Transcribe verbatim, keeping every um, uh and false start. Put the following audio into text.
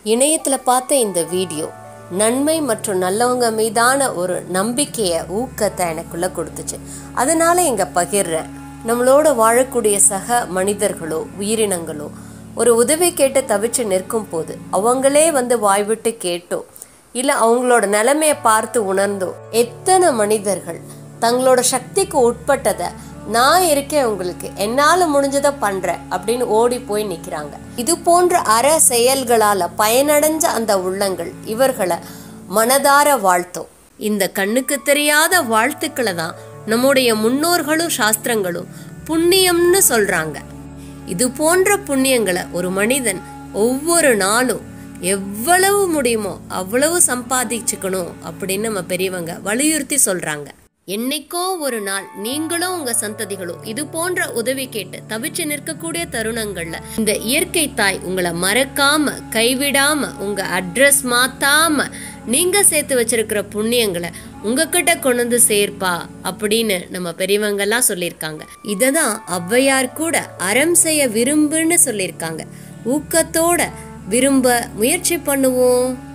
இணையத்துல பார்த்த இந்த வீடியோ நன்மை மற்றும் நல்லவங்க மீதான ஒரு நம்பிக்கைய ஊக்கத்தை எனக்குள்ள கொடுத்துச்சு. அதனால இங்க பகிர்றேன். நம்மளோட வாழக்கூடிய சக மனிதர்களோ உயிரினங்களோ ஒரு உதவி கேட்டு தவிச்சு நிற்கும் போது அவங்களே வந்து வாய்விட்டு கேட்டோ இல்ல அவங்களோட நிலைமையை பார்த்து உணர்ந்தோ எத்தனை மனிதர்கள் தங்களோட சக்திக்கு உட்பட்டதை நான் இருக்கேன், உங்களுக்கு என்னால முடிஞ்சதை பண்றேன் அப்படின்னு ஓடி போய் நிக்கிறாங்க. இது போன்ற அற செயல்களால பயனடைஞ்ச அந்த உள்ளங்கள் இவர்களை மனதார வாழ்த்தோம். இந்த கண்ணுக்கு தெரியாத வாழ்த்துக்களை தான் நம்முடைய முன்னோர்களும் சாஸ்திரங்களும் புண்ணியம்னு சொல்றாங்க. இது போன்ற புண்ணியங்களை ஒரு மனிதன் ஒவ்வொரு நாளும் எவ்வளவு முடியுமோ அவ்வளவு சம்பாதிச்சுக்கணும் அப்படின்னு நம்ம பெரியவங்க வலியுறுத்தி சொல்றாங்க. என்னைக்கோ ஒரு நாள் நீங்களும் உங்க சந்ததிகளும் இது போன்ற உதவி கேட்டு தவிச்சு நிற்கக்கூடிய தருணங்கள்ல இந்த இயற்கை தாய் உங்களை மறக்காம கைவிடாம உங்க அட்ரஸ் மாத்தாம நீங்க சேர்த்து வச்சிருக்கிற புண்ணியங்களை உங்ககிட்ட கொண்டு வந்து சேர்ப்பா அப்படின்னு நம்ம பெரியவங்க எல்லாம் சொல்லியிருக்காங்க. இததான் ஔவையார் கூட அறம் செய்ய விரும்புன்னு சொல்லியிருக்காங்க. ஊக்கத்தோட விரும்ப முயற்சி பண்ணுவோம்.